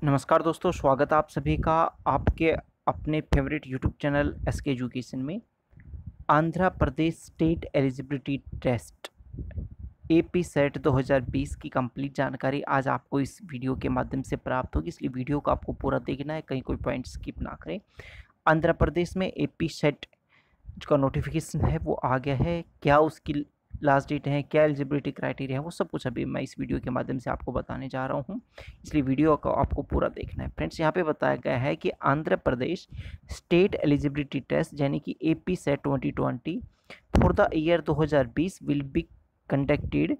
नमस्कार दोस्तों, स्वागत है आप सभी का आपके अपने favourite YouTube channel SK education में। Andhra Pradesh state eligibility test AP SET 2020 की कंप्लीट जानकारी आज आपको इस वीडियो के माध्यम से प्राप्त होगी, इसलिए वीडियो को आपको पूरा देखना है, कहीं कोई पॉइंट स्किप ना करें। आंध्र प्रदेश में एपी सेट का नोटिफिकेशन है वो आ गया है, क्या उसकी लास्ट डेट है, क्या एलिजिबिलिटी क्राइटेरिया है, वो सब कुछ अभी मैं इस वीडियो के माध्यम से आपको बताने जा रहा हूँ, इसलिए वीडियो को आपको पूरा देखना है। फ्रेंड्स, यहाँ पे बताया गया है कि Andhra Pradesh state eligibility test यानी कि AP SET 2020 for the year 2020 will be conducted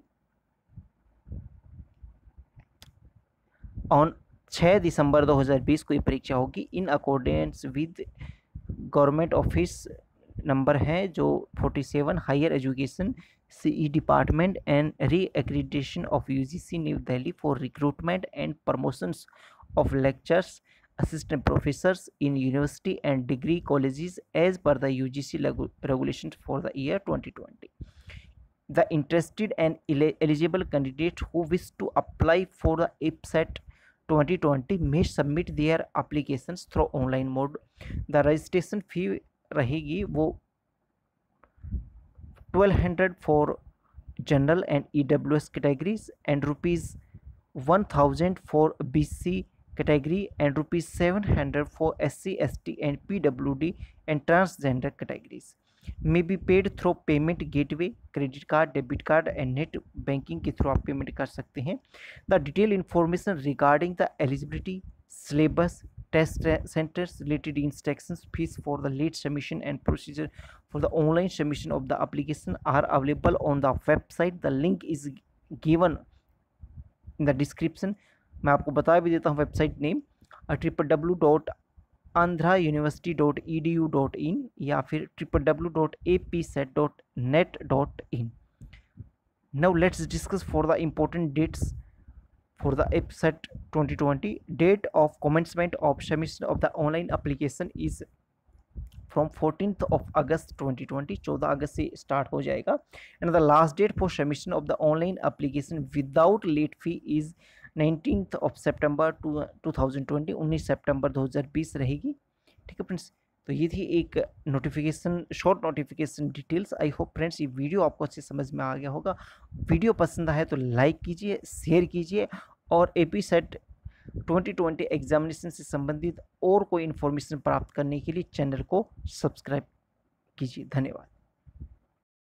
on 6 December 2020 को ये परीक्षा होगी in accordance with government office number है जो 47 higher education CE department and re accreditation of UGC New Delhi for recruitment and promotions of lectures assistant professors in university and degree colleges as per the UGC regulations for the year 2020. The interested and eligible candidates who wish to apply for the EPSET 2020 may submit their applications through online mode. The registration fee रहेगी वो 1200 for general and EWS categories and rupees 1000 for BC category and rupees 700 for SC, ST and PWD and transgender categories. May be paid through payment gateway, credit card, debit card and net banking के through आप payment कर सकते हैं. The detailed information regarding the eligibility, syllabus, test centers, related instructions, fees for the late submission and procedure for the online submission of the application are available on the website. The link is given in the description. मैं आपको बता भी देता हूँ website name www.andhrauniversity.edu.in या फिर www.apset.net.in. Now let's discuss for the important dates for the EPSET 2020. Date of commencement of submission of the online application is from 14th of August 2020. 14 अगस्त से start हो जाएगा. And the last date for submission of the online application without late fee is 19th of September 2020. 19 सितंबर 2020 रहेगी. ठीक है friends, तो ये थी एक notification, short notification details. I hope friends ये वीडियो आपको अच्छे समझ में आ गया होगा. वीडियो पसंद आए तो लाइक कीजिए, शेयर कीजिए और एपी सेट 2020 एग्जामिनेशन से संबंधित और कोई इन्फॉर्मेशन प्राप्त करने के लिए चैनल को सब्सक्राइब कीजिए. धन्यवाद.